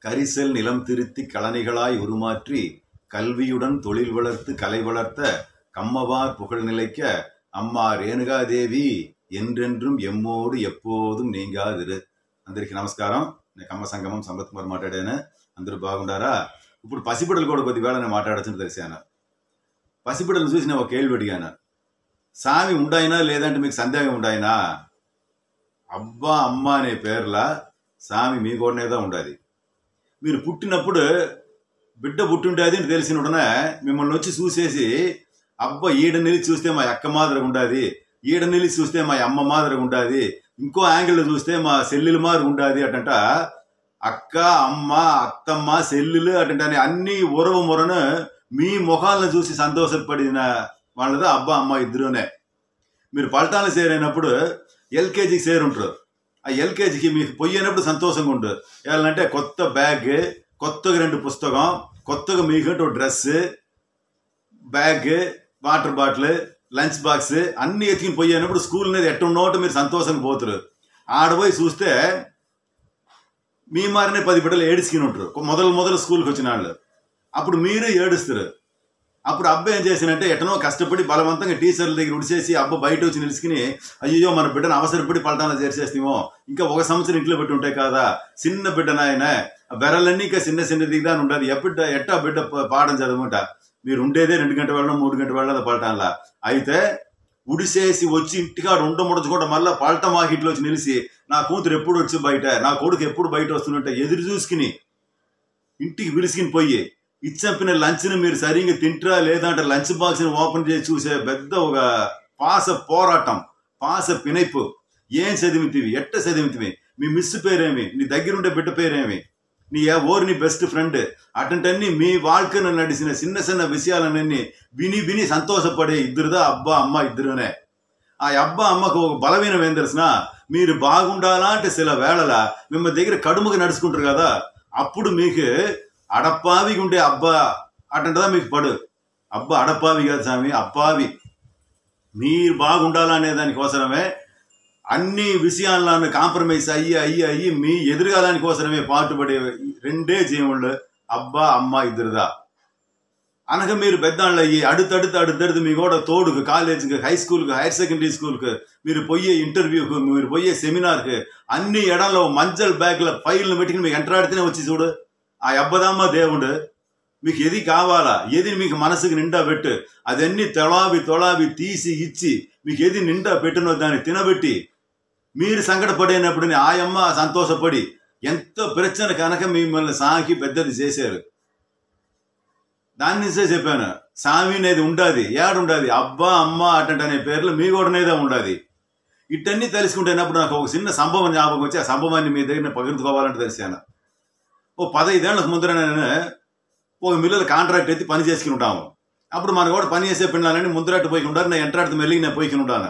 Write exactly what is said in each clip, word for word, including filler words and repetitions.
கரிசல் நிலம் திருத்தி கழனிகளாய் உருமாற்றி கல்வியுடன் தொழில் வளர்த்து கலை வளர்த்த கம்மவார் புகழ் நிலைக்க అమ్మా రేణుగాదేవి ఎండ్రెండ్రం ఎమ్మోడు ఎప్పోదుం నీంగాదిరు. అందరికీ నమస్కారం. నేను కమ్మ సంగమం సంపత్ కుమార్ మాట్లాడాను. అందరూ బాగుండారా? ఇప్పుడు పసిబిడ్డలు కూడా కొద్దివేళ నేను మాట్లాడచ్చని తెలిసాను. పసిబిడ్డలు చూసి నేను ఒక కేள்వి అడిగాను. సామి ఉండాయినా లేదంటే మీకు సందేహం ఉండాయినా? అబ్బా అమ్మ అనే పేర్ల సామి మీ కూడానేదా ఉండాది. మీరు పుట్టినప్పుడు బిడ్డ పుట్టుండేది అని తెలిసిన ఉడనే మిమ్మల్ని వచ్చి చూసేసి అబ్బా ఈడ నిలిచి చూస్తే మా అక్క మాదిరిగా ఉండాది, ఈడ నిలిచి చూస్తే మా అమ్మ మాదిరిగా ఉండాది, ఇంకో యాంగిల్లో చూస్తే మా సెల్లుల మాదిరిగా ఉండాది అటంట. అక్క అమ్మ అత్తమ్మ సెల్లులు అటంట అన్ని ఉరవ మురను మీ ముఖాలను చూసి సంతోషపడిన వాళ్ళదా అబ్బా అమ్మ ఇద్దరునే. మీరు పల్టాలు చేరైనప్పుడు ఎల్కేజీకి చేరుంటారు. ఆ ఎల్కేజీకి మీకు పోయినప్పుడు సంతోషంగా ఉంటుంది. ఏళ్ళంటే కొత్త బ్యాగ్, కొత్తగా రెండు పుస్తకం, కొత్తగా మీకంటే ఒక dress, bag, water bottle, lunch box అన్నీ ఎత్తుకుని పోయినప్పుడు స్కూల్ అనేది ఎట్టున్నోటు మీరు సంతోషంగా పోతారు. ఆడపోయి చూస్తే మీ మారినే పది బిడ్డలు ఏడుచుకుని ఉంటారు మొదలు మొదలు స్కూల్కి వచ్చిన వాళ్ళు. అప్పుడు మీరు ఏడుస్తారు. అప్పుడు అబ్బాయి ఏం చేసినంటే ఎటనో కష్టపడి బలవంతంగా టీచర్ల దగ్గర ఉడిచేసి అబ్బా బయట వచ్చి నిలుచుకుని అయ్యో మన బిడ్డను అవసరపడి పలటాలను చేర్చేస్తామో, ఇంకా ఒక సంవత్సరం ఇంట్లో పెట్టి ఉంటాయి కదా, చిన్న బిడ్డ నాయన బెరలన్నీ ఇంకా చిన్న చిన్న దిగుదాని ఉండదు, ఎప్పుడు ఎట్టా బిడ్డ పాఠం చదవమంట. మీరు ఉండేదే రెండు గంటల వెళ్ళడం మూడు గంటల వెళ్ళడం పలటాన్లా. అయితే ఉడిసేసి వచ్చి ఇంటికాడ ఉండ ముడచుకోవడం మళ్ళీ పలట వాకిట్లో వచ్చి నిలిచి నా కూతురు ఎప్పుడు వచ్చి బయట, నా కొడుకు ఎప్పుడు బయట వస్తుంటే ఎదురు చూసుకుని ఇంటికి విరుసుకుని పోయి ఇచ్చంపిన లంచ్ని మీరు సరిగ్గా తింటారా లేదంటే లంచ్ బాక్స్ని ఓపెన్ చేసి చూసే పెద్ద ఒక పాస పోరాటం, పాస పినైపు. ఏం చదివితివి, ఎట్ట చదివితివి, మీ మిస్ పేరేమి, నీ దగ్గరుండే బిడ్డ పేరేమి, నీ ఓరు నీ బెస్ట్ ఫ్రెండ్ అటంటన్నీ మీ వాళ్ళకను నడిచిన చిన్న చిన్న విషయాలన్నీ విని విని సంతోషపడే ఇద్దరుదా అబ్బా అమ్మ ఇద్దరునే. ఆ అబ్బా అమ్మకు ఒక బలమైన ఏం తెలిసిన, మీరు బాగుండాలా అంటే సిల వేళల మిమ్మల్ని దగ్గర కడుముగా నడుచుకుంటారు కదా, అప్పుడు మీకు అడప్పావిగా ఉండే అబ్బా అటంటదా మీకు పడు. అబ్బా అడప్పావి కాదు స్వామి, అప్పావి. మీరు బాగుండాలా అనే దానికోసమే అన్ని విషయాలను కాంప్రమైజ్ అయ్యి అయ్యి అయ్యి మీ ఎదురుగాదానికోసమే పాటుపడే రెండే జీవుళ్ళు అబ్బా అమ్మ ఇద్దరుదా. అనగా మీరు పెద్దాళ్ళు అయ్యి అడుతడుతు అడుతడుతు మీ కూడా తోడుకు కాలేజీకి, హై స్కూల్కి, హైర్ సెకండరీ స్కూల్కి, మీరు పోయే ఇంటర్వ్యూకు, మీరు పోయే సెమినార్కి అన్ని ఎడల్లో మంచల్ బ్యాగ్ల ఫైల్ని పెట్టుకుని మీకు ఎంటరాడితేనే వచ్చి చూడు ఆ అబ్బదమ్మ దేవుడు. మీకు ఏది కావాలా, ఏది మీకు మనసుకు నిండా పెట్టు, అదన్నీ తొలావి తొలావి తీసి ఇచ్చి మీకు ఏది నిండా పెట్టినో దాన్ని తినబెట్టి మీరు సంకటపడినప్పుడు ఆయమ్మ సంతోషపడి ఎంతో ప్రచన కనుక మిమ్మల్ని సాకి పెద్దది చేశారు. దాని నుంచే చెప్పాను, సామి అనేది ఉండాది, ఏడుండాది అబ్బా అమ్మ అటంటే అనే పేర్లు మీ కూడానేదే ఉండాది. ఇటన్నీ తెలుసుకుంటున్నప్పుడు నాకు ఒక చిన్న సంభవం జ్ఞాపకం వచ్చి ఆ సంభవాన్ని మీ దగ్గర పగిలించుకోవాలంటే తెలిసాను. ఓ పదహైదేళ్లకు ముందర నేను ఒక మిల్లుల కాంట్రాక్ట్ ఎత్తి పని చేసుకుని ఉంటాము. అప్పుడు మన కూడా పని చేసే పిల్లలని ముందరట్టు పోయి ఉంటారు, నేను ఎంట్రాడితే మెల్లిగి నేను పోయికి ఉంటాను.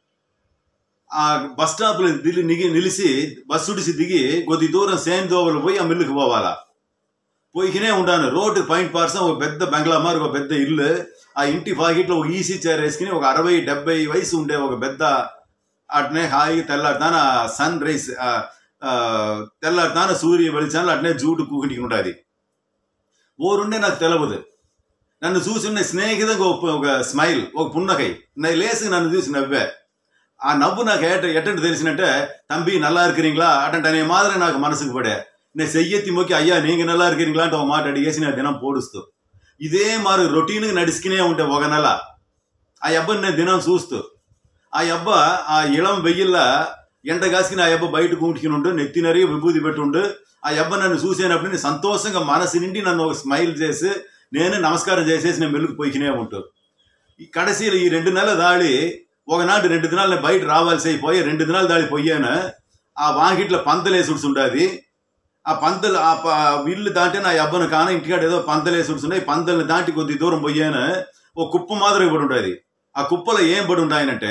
ఆ బస్ స్టాప్లో దిగి నిగి నిలిచి బస్సు ఉడిసి దిగి కొద్ది దూరం సేన్ దోవలు పోయి ఆ మిల్లుకి పోవాలా. పోయికినే ఉంటాను. రోడ్డు పాయింట్ పార్సం ఒక పెద్ద బంగ్లా మారి ఒక పెద్ద ఇల్లు, ఆ ఇంటి పాకెట్లో ఒక ఈసీ చైర్ వేసుకుని ఒక అరవై డెబ్బై వయసు ఉండే ఒక పెద్ద అట్నే హాయిగా తెల్లాడుతాన సన్ రైజ్ తెల్లాడుతాన సూర్య వెలిచాను అట్నే జూటు కూకింటికి ఉంటుంది. ఓరుండే నాకు తెలవదు. నన్ను చూసి ఉన్న స్నేహితంగా ఒక స్మైల్, ఒక పున్నకై నేను లేసి నన్ను చూసి నవ్వే. ఆ నవ్వు నాకు ఎట ఎట్టంటే తెలిసినట్టే తంబి నల్లా இருக்கிறீங்களா అటంటే అనే మాదిరి నాకు మనసుకు పడే. నేను చెయ్యెత్తి మొక్కి అయ్యా నీకు నల్లా இருக்கிறீங்களா అంటే ఒక మాట అడిగేసి నా దినం పోడుస్తూ ఇదే మారు రొటీన్గా నడుచుకునే ఉంటే ఒక నెల ఆ అబ్బాని నేను దినం చూస్తూ ఆ అబ్బ ఆ ఇళం వెయ్యిల్లా ఎండ కాసుకుని ఆ అబ్బ బయట కూటుకుని ఉండు, నెత్తినరి విభూతి పెట్టుండు. ఆ అబ్బ నన్ను చూసేటప్పుడు నేను సంతోషంగా మనసు నిండి నన్ను ఒక స్మైల్ చేసి నేను నమస్కారం చేసేసి నేను మెల్లుకు పోయికినే ఉంటూ ఈ కడసీలు ఈ రెండు నెలల దాడి ఒకనాడు రెండు దినాలు నేను బయట రావాల్సి అయిపోయి రెండు దినాలు దాడి పోయాను. ఆ వాకిట్లో పంతలేసుడ్స్ ఉండేది. ఆ పంతలు ఆ ఇల్లు దాంటే నా అబ్బను కాన ఇంటికాడ ఏదో పంతలేసుడ్స్ ఉన్నాయి. పంతల్ని దాటి కొద్ది దూరం పోయాను. ఓ కుప్ప మాదిరి పడి ఉండేది. ఆ కుప్పలో ఏం పడి ఉంటాయనంటే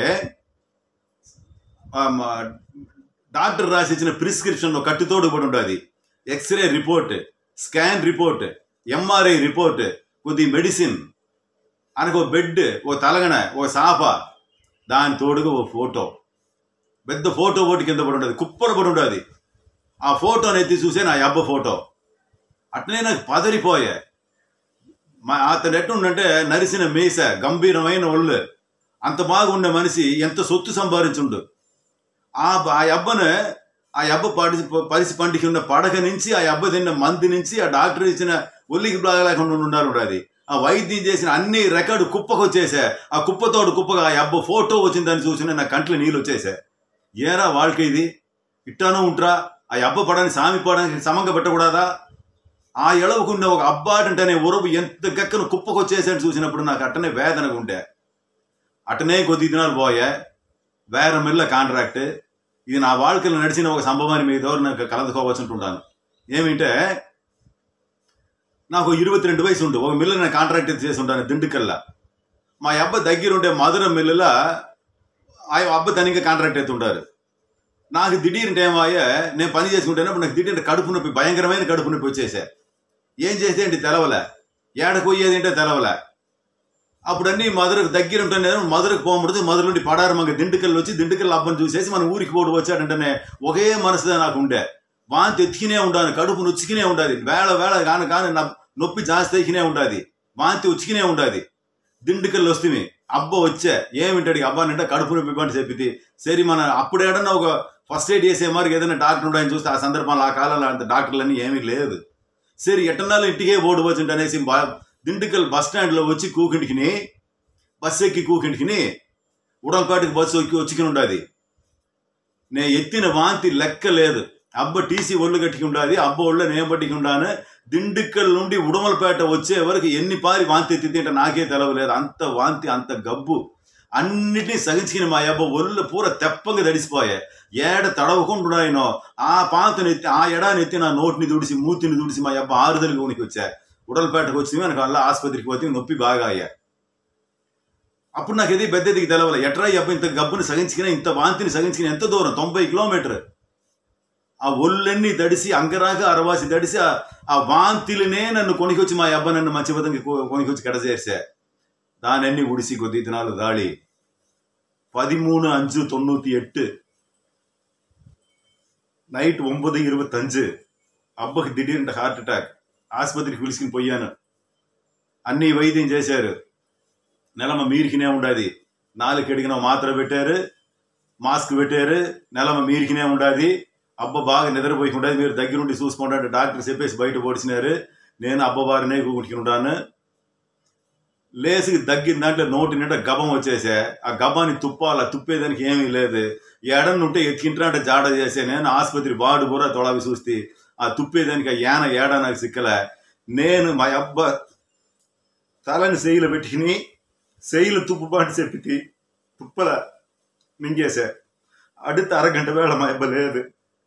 డాక్టర్ రాసి ఇచ్చిన ప్రిస్క్రిప్షన్ కట్టుతోడు పడి ఉంటుంది. X ray report, scan report, MRI report, కొద్ది మెడిసిన్ అనకు ఓ బెడ్, ఓ తలగణ, ఓ సాఫా, దాని తోడుగా ఓ ఫోటో, పెద్ద ఫోటో ఓటు కింద పడి ఉంటుంది, కుప్పలు పడి ఉంటుంది. ఆ ఫోటోని ఎత్తి చూసే నా అబ్బ ఫోటో. అట్లనే నాకు పదరిపోయా. మా అతను ఎట్టుండంటే నరిసిన మీస, గంభీరమైన ఒళ్ళు, అంత బాగుండే మనిషి ఎంత సొత్తు సంపాదించుండు. ఆ ఆ అబ్బను ఆ అబ్బ పడి పరిసి పండికి ఉన్న పడక నుంచి, ఆ అబ్బ తిన్న మంది నుంచి, ఆ డాక్టర్ ఇచ్చిన ఒల్లికి బాగలేకుండా ఉండాలి. అది ఆ వైద్యం చేసిన అన్ని రికార్డు కుప్పకు వచ్చేసా. ఆ కుప్పతోడు కుప్పగా ఆ అబ్బ ఫోటో వచ్చిందని చూసిన నా కంట్లో నీళ్ళు వచ్చేసా. ఏరా వాళ్ళకి ఇది ఇట్టానో ఉంటారా? ఆ అబ్బ పడానికి సామి పడానికి సమంగా పెట్టకూడదా? ఆ ఎడవకుండా ఒక అబ్బాటంటేనే ఉరవు ఎంత గక్కను కుప్పకు వచ్చేసాని చూసినప్పుడు నాకు అట్టనే వేదనగా ఉండే. అట్టనే కొద్ది దినాలు పోయా. వేరే మిల్ల కాంట్రాక్ట్. ఇది నా வாழ்க்கைలో నడిచిన ఒక సంభవాన్ని మీ ద్వారా నాకు కలదుకోవచ్చుంటుంటాను. ఏమింటే నాకు ఇరవై రెండు వయసు ఉండు. ఒక మిల్లు నేను కాంట్రాక్ట్ చేసి ఉంటాను దిండుకల్లా. మా అబ్బ దగ్గరుండే మధుర మిల్లులో ఆ అబ్బ తనిగా కాంట్రాక్ట్ ఎత్తుంటారు. నాకు దిಢీర్ టైం అయ్యే నేను పని చేసుకుంటేనప్పుడు నాకు దిಢీర్ కడుపు నొప్పి, భయంకరమైన కడుపు నొప్పి వచ్చేసా. ఏం చేస్తే ఏంటి తెలవలే, ఏడకు పోయేది ఏంటో తెలవలే. అప్పుడు అన్ని మధురకు దగ్గర ఉంటాను. మధురకు పోకూడదు. మధుర నుండి పడారు మంగ దిండుకల్లు వచ్చి దిండుకల్లు అబ్బని చూసేసి మన ఊరికి పోటు వచ్చాడంటేనే ఒకే మనసుగా నాకు ఉండే. వాంతి ఎత్తుకునే ఉండాలి, కడుపు నొచ్చుకునే ఉండాలి. వేళ వేళ కాని కానీ నొప్పి జాస్తి ఎక్కినే ఉండాలి, వాంతి ఉచ్చికినే ఉండాలి. దిండుకల్లు వస్తే అబ్బ వచ్చే ఏమింటాడు అబ్బానంటే కడుపు నొప్పి పంట చెప్పితే సరే మన అప్పుడు ఏడన్నా ఒక ఫస్ట్ ఎయిడ్ చేసే మరి ఏదైనా డాక్టర్ ఉంటాయని చూస్తే ఆ సందర్భంలో ఆ కాలంలో అంత డాక్టర్లన్నీ ఏమీ లేదు. సరే ఎట్టన్నాళ్ళు ఇంటికే ఓటు వచ్చింట అనేసి దిండుకల్ బస్ స్టాండ్లో వచ్చి కూకింటికి బస్సు ఎక్కి కూకింటికి ఉడల్పాటికి బస్సు ఎక్కి వచ్చికి ఉండాది. నే ఎత్తిన వాంతి లెక్క లేదు. అబ్బ టీసీ ఒళ్ళు గట్టికి ఉండాది, అబ్బ ఒళ్ళు నేను పట్టికి ఉండాను. దిండుకల్ నుండి ఉడమలపేట వచ్చే వరకు ఎన్ని పారి వాంతి ఎత్తి తింటే నాకే తెలవలేదు. అంత వాంతి, అంత గబ్బు అన్నిటినీ సహించుకుని మా అబ్బ ఒళ్ళు పూర తెప్పంగా తడిసిపోయా. ఏడ తడవకుంటున్నాయనో ఆ పాంతను ఎత్తి ఆ ఎడాని ఎత్తి నా నోటిని తుడిసి మూతిని తుడిసి మా అబ్బ ఆరుదలకి ఉనికి వచ్చా. ఉడలపేటకు వచ్చి మనకు అలా ఆసుపత్రికి పోతే నొప్పి బాగా అయ్యా. అప్పుడు నాకు ఇది పెద్దదికి తెలవలే. ఎట్రా అబ్బ ఇంత గబ్బుని సగించుకుని ఇంత వాంతిని సగించుకుని ఎంత దూరం, తొంభై కిలోమీటర్. ఆ ఒళ్ళన్నీ తడిసి అంగరాక అరవాసి తడిసి ఆ వాంతిలనే నన్ను కొనికొచ్చి మా అబ్బ నన్ను మంచిబద్ధంగా కొనికొచ్చి కడచేసా. దానన్నీ ఉడిసి కొద్ది దినాలు దాడి పదిమూడు அஞ்சு தொண்ணூத்தி எட்டு నైట్ ఒంబది ఇరవై అబ్బకి దిಢీర్న హార్ట్ అటాక్. ఆసుపత్రికి పిలుచుకుని పోయాను. అన్ని వైద్యం చేశారు. నెలమ మీరికినే ఉండాది. నాలుగు అడిగిన మాత్ర పెట్టారు, మాస్క్ పెట్టారు. నెలమ మీరికినే ఉండాది. అబ్బ బాగా నిద్రపోయి ఉండేది. మీరు దగ్గరుండి చూసుకోండి అంటే డాక్టర్ చెప్పేసి బయట పొడిచినారు. నేను అబ్బ వారినే కూకుని ఉంటాను. లేసికి దగ్గిన దాంట్లో నోటి నిండా గబం వచ్చేసా. ఆ గబాన్ని తుప్పాల, తుప్పేదానికి ఏమీ లేదు. ఏడన్నుంటే ఎత్తికింటా అంటే జాడ చేసే. నేను ఆసుపత్రి బాడు బుర్ర తొడవి చూస్తే ఆ తుప్పేదానికి ఆ యాన ఏడా నాకు సిక్కలే. నేను మా అబ్బ తలని సెయ్యిలు పెట్టుకుని సెయ్యిలు తుప్పు పాటి చెప్పి తుప్పల మింగేసా. అడుత అరగంట వేళ మా అబ్బ లేదు.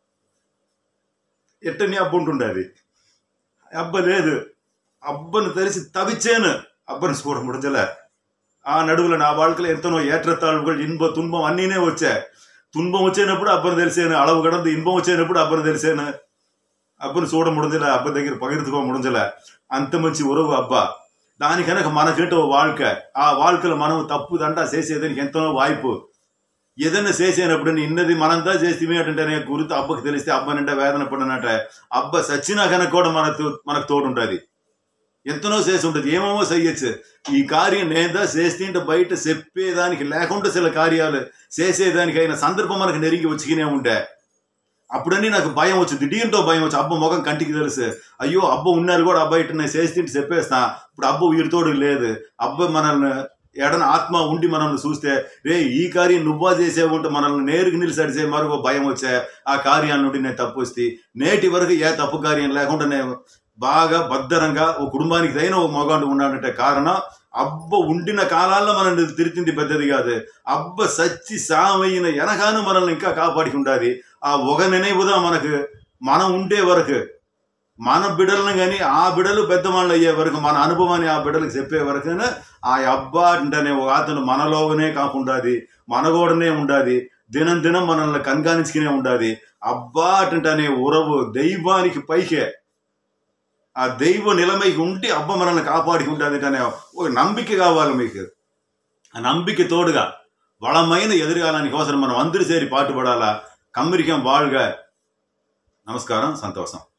ఎట్టని అబ్బ ఉంటుండేది. అబ్బ లేదు. అబ్బను తెలిసి తవిచ్చాను. అబ్బను చూడ ముడజలే. ఆ నడువుల నా వాళ్ళకలో ఎంతనో ఏట్రతాళుಗಳು ఇన్బ తున్బం అన్నీనే వచ్చా. తున్బం వచ్చేనప్పుడు అబ్బను తెలిసాను, అళవు గడంతో ఇన్బం వచ్చేనప్పుడు అబ్బను తెలిసాను. అబ్బను చూడ ముడజలే, అబ్బ దగ్గర పగిరితుకో ముడజలే. అంత మంచి ఉరవు అబ్బ. దానికనక మనకంటూ வாழ்క. ఆ வாழ்కలో మనం తప్పుదంట చేసేదానికి ఎంతనో వాய்ப்பு. ఏదైనా చేసేనప్పుడు ఇన్నది మనంతా చేస్తే అంటేనే గుర్తు అబ్బకి తెలిస్తే అబ్బనంటే వేదన పడినట్ట. అబ్బ సచ్చినా కనుక కూడా మనకు మనకు తోడుంటుంది. ఎంతనో చేసి ఉంటుంది, ఏమేమో చెయ్యొచ్చు. ఈ కార్యం నేదా చేస్తే బయట చెప్పేదానికి లేకుండా చిల కార్యాలు చేసేదానికైనా సందర్భం మనకు నెరిగి వచ్చికినే ఉండే. అప్పుడన్నీ నాకు భయం వచ్చింది, దిఢీర్తో భయం వచ్చి. అబ్బ ముఖం కంటికి తెలుసు. అయ్యో అబ్బ ఉన్నారు కూడా అబ్బాయి ఇట్లా నేను చేస్తే చెప్పేస్తా. ఇప్పుడు అబ్బ ఉయిరితోడు లేదు. అబ్బ మనల్ని ఎడన ఆత్మ ఉండి మనల్ని చూస్తే రే ఈ కార్యం నువ్వా చేసేవుంటే మనల్ని నేరుకు నిలిసడిసే మరొక భయం వచ్చా. ఆ కార్యాల నుండి నేను తప్పు వస్తే నేటి వరకు ఏ తప్పు కార్యం లేకుండా నేను బాగా భద్రంగా ఒక కుటుంబానికి తగిన ఒక మగాడు ఉన్నాడంటే కారణం అబ్బ ఉండిన కాలాల్లో మనల్ని తిరిచింది పెద్దది కాదు. అబ్బ సచ్చి సామైన ఎనగాను మనల్ని ఇంకా కాపాడికి ఉండాలి. ఆ ఒక నెనవుదా మనకు మనం ఉండే వరకు మన బిడలను కానీ ఆ బిడలు పెద్దవాళ్ళు అయ్యే వరకు మన అనుభవాన్ని ఆ బిడలకు చెప్పే వరకు ఆ అబ్బా అంటేనే ఒక అతను మనలోనే కాకుండాది, మనగోడనే ఉండాది. దినం దినం మనల్ని కన్గానించుకునే ఉండాది. అబ్బా అంటేనే ఉరవు దైవానికి పైకే. ఆ దైవ నిలమైకి ఉంటే అబ్బ మనల్ని కాపాడికి ఉంటుంది అనే ఒక నమ్మిక కావాలి మీకు. ఆ నమ్మిక తోడుగా బలమైన ఎదురుగాలని కోసం మనం అందరూ చేరి పాటుపడాలా. కమ్మిరికం బాಳ್గా. నమస్కారం, సంతోషం.